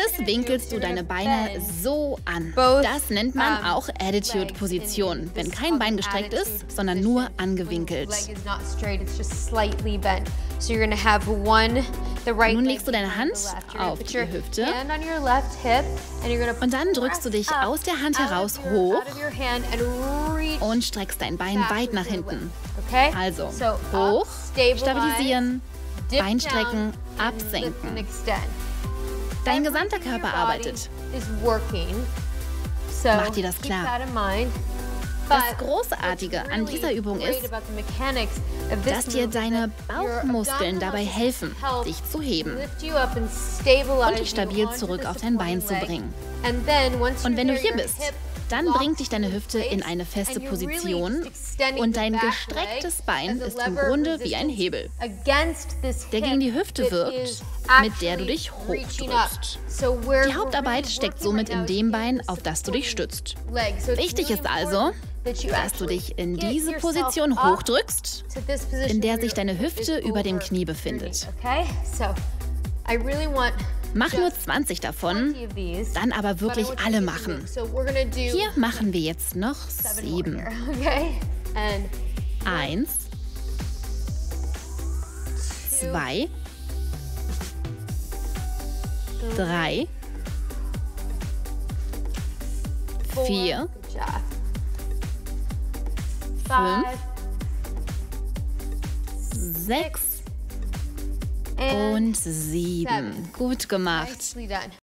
als winkelst du deine Beine so an. Das nennt man auch Attitude-Position, wenn kein Bein gestreckt ist, sondern nur angewinkelt. Nun legst du deine Hand auf die Hüfte und dann drückst du dich aus der Hand heraus hoch und streckst dein Bein weit nach hinten. Also hoch, stabilisieren, Bein strecken, absenken. Dein gesamter Körper arbeitet. Mach dir das klar. Das Großartige an dieser Übung ist, dass dir deine Bauchmuskeln dabei helfen, dich zu heben und dich stabil zurück auf dein Bein zu bringen. Und wenn du hier bist, dann bringt dich deine Hüfte in eine feste Position und dein gestrecktes Bein ist im Grunde wie ein Hebel, der gegen die Hüfte wirkt, mit der du dich hochdrückst. Die Hauptarbeit steckt somit in dem Bein, auf das du dich stützt. Wichtig ist also, dass du dich in diese Position hochdrückst, in der sich deine Hüfte über dem Knie befindet. Mach nur 20 davon, dann aber wirklich alle machen. Hier machen wir jetzt noch 7. 1, 2, 3, 4, 5, 6 und 7. Gut gemacht.